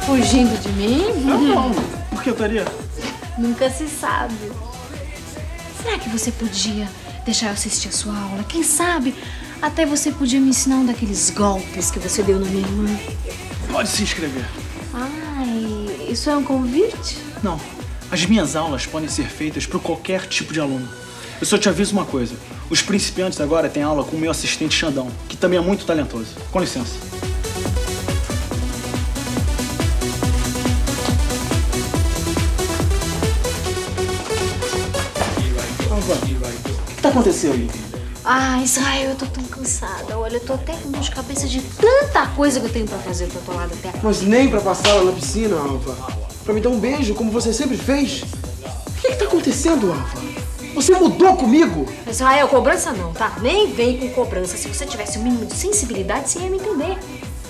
Fugindo de mim? Não. Por que eu estaria? Nunca se sabe. Será que você podia deixar eu assistir a sua aula? Quem sabe até você podia me ensinar um daqueles golpes que você deu na minha irmã. Pode se inscrever. Ai, isso é um convite? Não. As minhas aulas podem ser feitas para qualquer tipo de aluno. Eu só te aviso uma coisa. Os principiantes agora têm aula com o meu assistente Xandão, que também é muito talentoso. Com licença. O que tá acontecendo aí? Ah, Israel, eu tô tão cansada. Olha, eu tô até com dor de cabeça de tanta coisa que eu tenho pra fazer pro outro lado da terra. Mas nem pra passar lá na piscina, Alva. Pra me dar um beijo, como você sempre fez. O que tá acontecendo, Alva? Você mudou comigo? Israel, cobrança não, tá? Nem vem com cobrança. Se você tivesse o mínimo de sensibilidade, você ia me entender.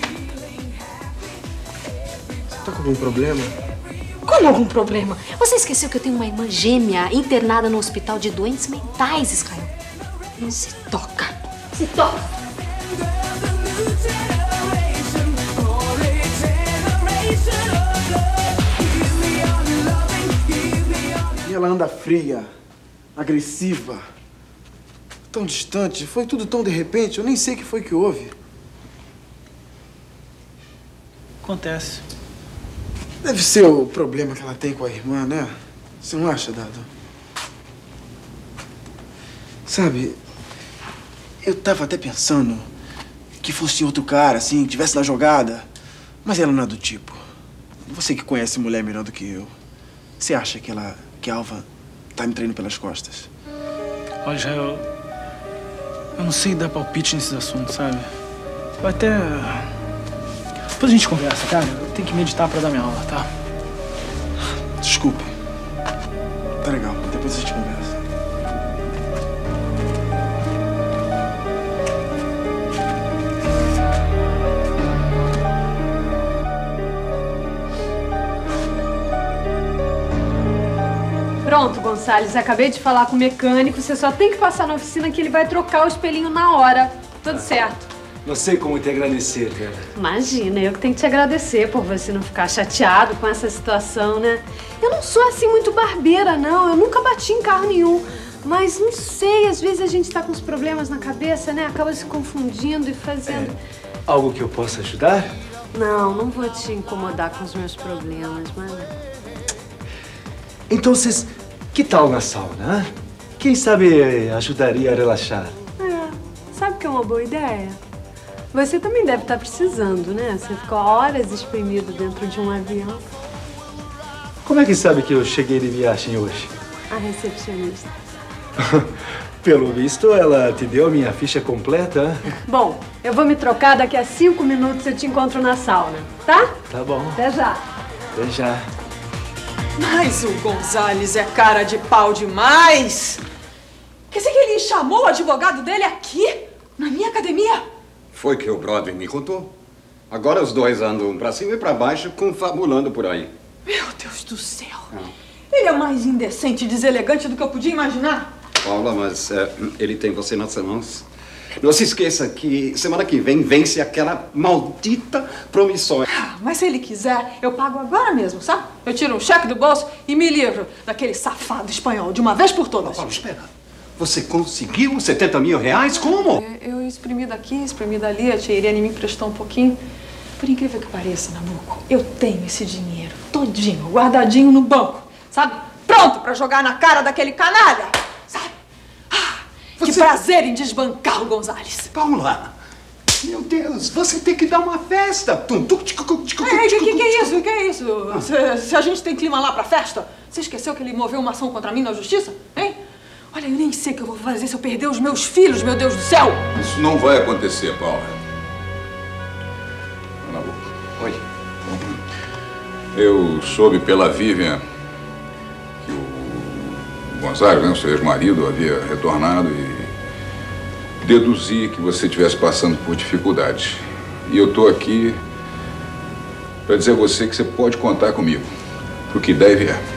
Você tá com algum problema? Como algum problema? Você esqueceu que eu tenho uma irmã gêmea internada no hospital de doentes mentais, Israel? Não se toca. Se toca. E ela anda fria, agressiva, tão distante. Foi tudo tão de repente, eu nem sei o que foi que houve. Acontece. Deve ser o problema que ela tem com a irmã, né? Você não acha, Dado? Sabe, eu tava até pensando que fosse outro cara, assim, que tivesse na jogada. Mas ela não é do tipo. Você que conhece mulher melhor do que eu. Você acha que a Alva tá me traindo pelas costas? Olha, Israel, eu não sei dar palpite nesses assuntos, sabe? Eu até... Depois a gente conversa, cara. Eu tenho que meditar pra dar minha aula, tá? Desculpe. Tá legal. Depois a gente conversa. Pronto, Gonçalves. Acabei de falar com o mecânico. Você só tem que passar na oficina que ele vai trocar o espelhinho na hora. Tudo certo. Não sei como te agradecer, Vera. Imagina, eu que tenho que te agradecer por você não ficar chateado com essa situação, né? Eu não sou assim muito barbeira, não. Eu nunca bati em carro nenhum. Mas não sei, às vezes a gente tá com uns problemas na cabeça, né? Acaba se confundindo e fazendo... Algo que eu possa ajudar? Não vou te incomodar com os meus problemas, mas... Então, que tal na sauna, hein? Quem sabe ajudaria a relaxar? Sabe que é uma boa ideia? Você também deve estar precisando, né? Você ficou horas espremido dentro de um avião. Como é que sabe que eu cheguei de viagem hoje? A recepcionista. Pelo visto, ela te deu a minha ficha completa, hein? Bom, eu vou me trocar. Daqui a 5 minutos eu te encontro na sauna, tá? Tá bom. Até já. Até já. Mas o Gonzales é cara de pau demais. Quer dizer que ele chamou o advogado dele aqui, na minha academia? Foi que o brother me contou. Agora os dois andam pra cima e pra baixo, confabulando por aí. Meu Deus do céu. Ele é mais indecente e deselegante do que eu podia imaginar. Paula, mas ele tem você nas mãos. Não se esqueça que semana que vem vence aquela maldita promissória. Mas se ele quiser, eu pago agora mesmo, sabe? Eu tiro um cheque do bolso e me livro daquele safado espanhol de uma vez por todas. Paula, espera. Você conseguiu 70 mil reais? Como? Eu exprimi daqui, exprimi dali, a tia Irene me emprestou um pouquinho. Por incrível que pareça, Nabuco, eu tenho esse dinheiro todinho, guardadinho no banco, sabe? Pronto pra jogar na cara daquele canalha, sabe? Que prazer em desbancar o Gonzales. Paula, meu Deus, você tem que dar uma festa. Que é isso? Se a gente tem clima lá pra festa, você esqueceu que ele moveu uma ação contra mim na justiça, hein? Olha, eu nem sei o que eu vou fazer se eu perder os meus filhos, meu Deus do céu! Isso não vai acontecer, Paula. Oi. Eu soube pela Vivian que o Gonzalo, né, o seu ex-marido, havia retornado e deduzi que você estivesse passando por dificuldades. E eu estou aqui para dizer a você que você pode contar comigo, pro que der e vier.